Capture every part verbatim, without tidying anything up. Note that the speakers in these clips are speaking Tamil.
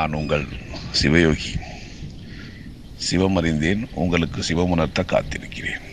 நான் உங்கள் சிவயோகி. சிவம் அறிந்தேன், உங்களுக்கு சிவமுணர்த்த காத்திருக்கிறேன்.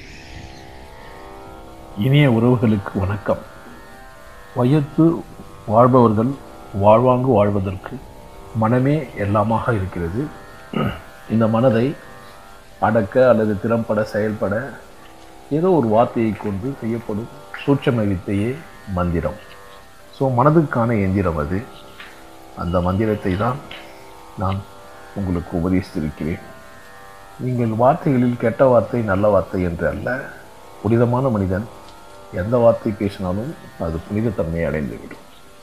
இனிய உறவுகளுக்கு வணக்கம். வையத்து வாழ்பவர்கள் வாழ்வாங்கு வாழ்வதற்கு மனமே எல்லாமாக இருக்கிறது. இந்த மனதை அடக்க அல்லது திறம்பட செயல்பட ஏதோ ஒரு வார்த்தையை கொண்டு செய்யப்படும் சூட்சம வித்தையே மந்திரம். ஸோ மனதுக்கான எந்திரம் அது. அந்த மந்திரத்தை தான் நான் உங்களுக்கு உபதேசித்திருக்கிறேன். நீங்கள் வார்த்தைகளில் கெட்ட வார்த்தை நல்ல வார்த்தை என்று அல்ல, புனிதமான மனிதன் எந்த வார்த்தை பேசினாலும் அது புனிதத்தன்மையை அடைந்துவிடும்.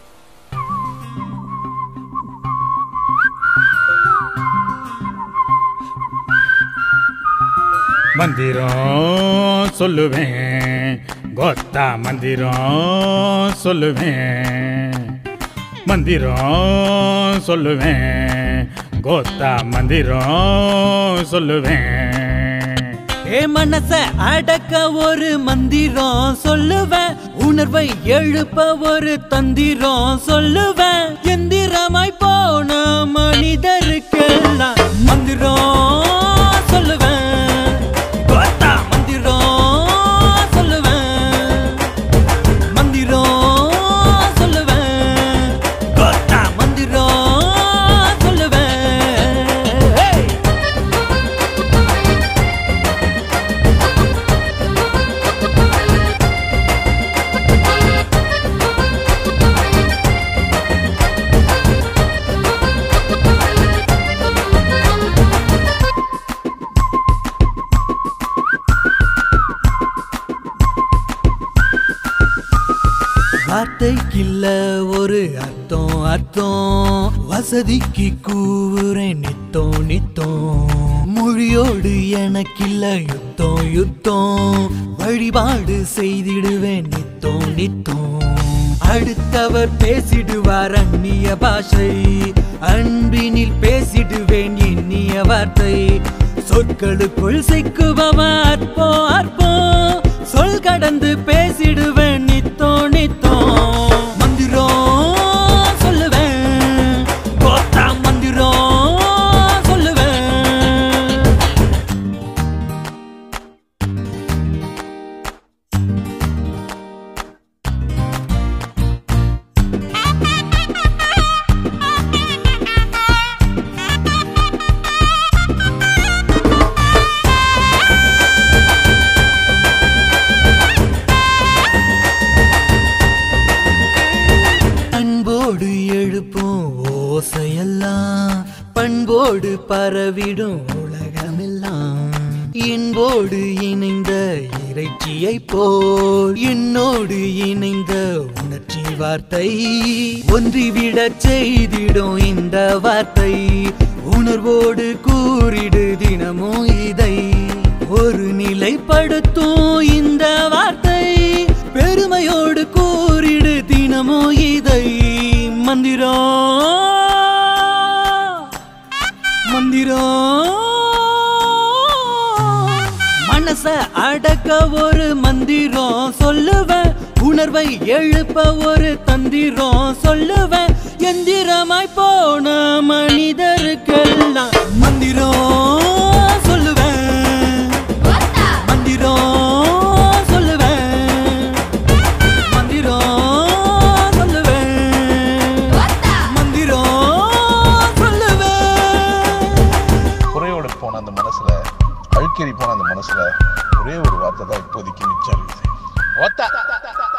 மந்திரம் சொல்லுவேன், கோத்தா மந்திரம் சொல்லுவேன், மந்திரம் சொல்லுவேன், கோத்தா மந்திரம் சொல்லுவேன். ஏ மனச அடக்க ஒரு மந்திரம் சொல்லுவேன், உணர்வை எழுப்ப ஒரு தந்திரம் சொல்லுவேன். எந்திரமாய் போன மனிதருக்கெல்லாம் மந்திரம் சொல்லுவேன், கோத்தா மந்திரம் சொல்லுவேன், மந்திரம் சொல்லுவேன், கோத்தா மந்திரம் சொல்லுவேன். வார்த்தைக்கில்ல ஒரு அர்த்தம் அர்த்தம், வசதிக்கு கூவுறேன் நித்தம் நித்தம். மொழியோடு எனக்கில்ல யுத்தம் யுத்தம், வழிபாடு செய்திடுவேன் நித்தம் நித்தம். அடுத்தவர் பேசிடுவார் அந்நிய பாஷை, அன்பினில் பேசிடுவேன் இனிய வார்த்தை. சொற்களுக்குள் சிக்குபவன் அற்போ அற்போ, சொல் கடந்து பேசிடுவேன் நித்தோ நித்தோ. மந்திரம் சொல்லுவேன், கோத்தா மந்திரம் சொல்லுவேன். ஓசையெல்லாம் பண்போடு பரவிடும் உலகமெல்லாம், என்போடு இணைந்த இறைச்சியை போல் என்னோடு இணைந்த உணர்ச்சி வார்த்தை. ஒன்றிவிட செய்திடும் இந்த வார்த்தை, உணர்வோடு கூறிடு தினமும் இதை. ஒரு நிலைப்படுத்தும் இந்த வார்த்தை, பெருமையோடு கூறிடு தினமும் இதை. மந்திரம் மந்திரம் மனச அடக்க ஒரு மந்திரம் சொல்லுவேன், உணர்வை எழுப்ப ஒரு தந்திரம் சொல்லுவேன். எந்திரமாய் போன மனிதருக்கெல்லாம் மந்திரம் சொல்லுவேன், மந்திரம் அந்த மனசுல அழுக்கேறி போன அந்த மனசுல ஒரே ஒரு வார்த்தை தான் இப்போதைக்கு மிச்சம் இருக்குது.